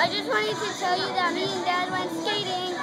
I just wanted to tell you that me and Dad went skating.